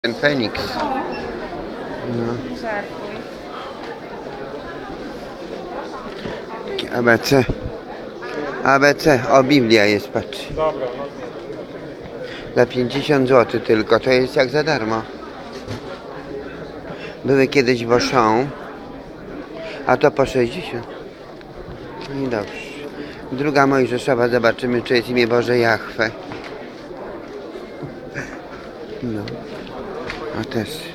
Ten Feniks. No. ABC. ABC. O, Biblia jest, patrz. Za 50 zł tylko. To jest jak za darmo. Były kiedyś w Auchan, a to po 60. No i dobrze. Druga Mojżeszowa. Zobaczymy, czy jest imię Boże Jahwe. No. A też.